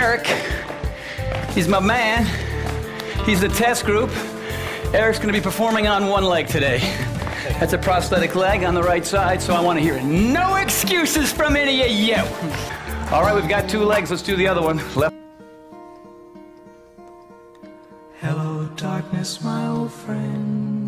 Eric. He's my man. He's the test group. Eric's going to be performing on one leg today. That's a prosthetic leg on the right side, so I want to hear no excuses from any of you. All right, we've got two legs. Let's do the other one. Left. Hello, darkness, my old friend.